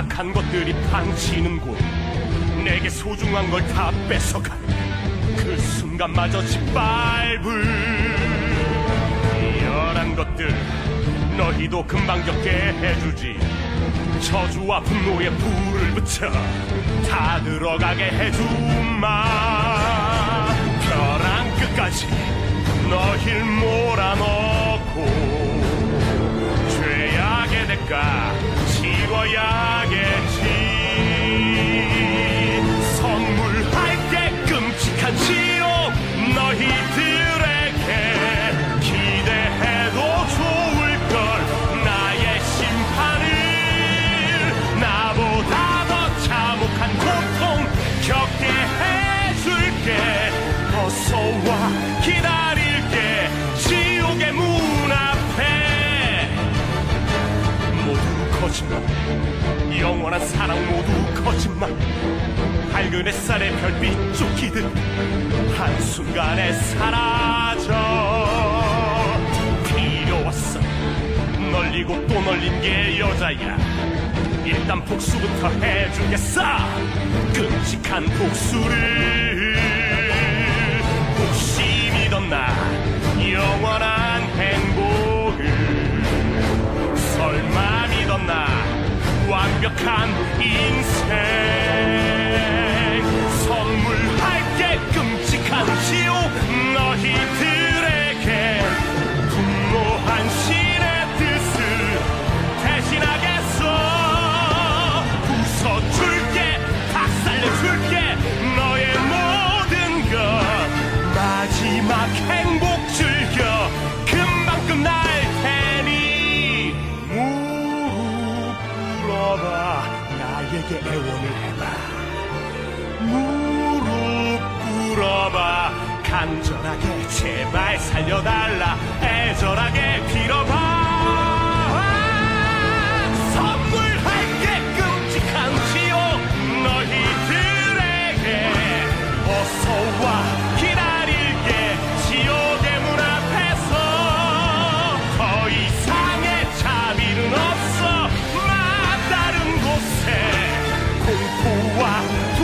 악한 것들이 판치는 곳, 내게 소중한 걸 다 뺏어가. 그 순간마저 짓밟을 이열한 것들 너희도 금방 겪게 해주지. 저주와 분노에 불을 붙여 다 들어가게 해주마. 벼랑 끝까지 너힐 몰아넣고 죄악의 대가 치러야겠지. 선물할게 끔찍한 지옥 너희들에게. 기대해도 좋을걸 나의 심판을. 나보다 더 참혹한 고통 겪게 해줄게. 어서와 기다릴게 지옥의 문 앞에. 모두 거짓말, 영원한 사랑 모두 거짓말. 밝은 햇살의 별빛 쫓기듯 한순간에 사라져. 필요왔어 널리고 또 널린 게 여자야. 일단 복수부터 해주겠어. 끔찍한 복수를. 혹시 믿었나 영원한 행복을. 설마 믿었나 완벽한 인생. 선물할게 끔찍한 지옥 너희들에게. 분노한 신의 뜻을 대신하겠어. 부숴줄게 박살내줄게 너의 모든 것. 마지막 행복 즐겨 금방 끝날 테니. 무릎 꿇어봐 나에게 애원을 해봐. 무릎 꿇어봐 간절하게 제발 살려달라 애절하게 빌어봐. 선물할게 끔찍한 지옥 너희들에게. 어서와 기다릴게 지옥의 문 앞에서. 더 이상의 자비는 없어. 막다른 곳에 공포와